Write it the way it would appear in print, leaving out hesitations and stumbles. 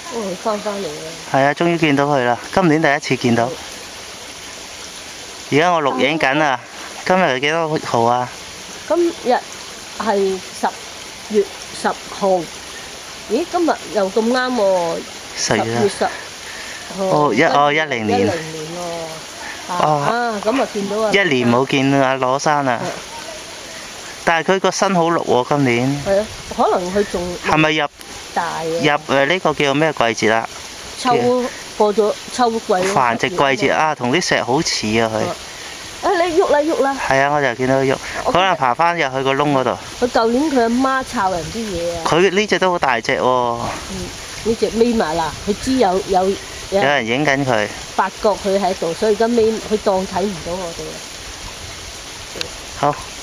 哦，翻嚟啦。 係啊，終於見到佢啦！今年第一次見到。而家我錄影緊啊！今日係幾多號啊？ 今日係10月10號。咦，今日又咁啱喎！10月10號。 哦，10年。 10年喎。咁啊見到啊！ 一年冇見阿羅生啦。但係佢個身好綠喎，今年。 係啊，可能佢仲係咪入大啊？ 呢個叫咩季節啦？ 過咗秋季。 繁殖季節啊，同啲石好似啊佢。 你喐啦喐啦！ 係啊，我就見到佢喐，可能爬翻入去個窿嗰度。 佢舊年佢阿媽摷人啲嘢啊！ 佢呢隻都好大隻喎。 呢隻眯埋啦，佢知有人影緊佢。 發覺佢喺度，所以而家佢當睇唔到我哋啦。 好。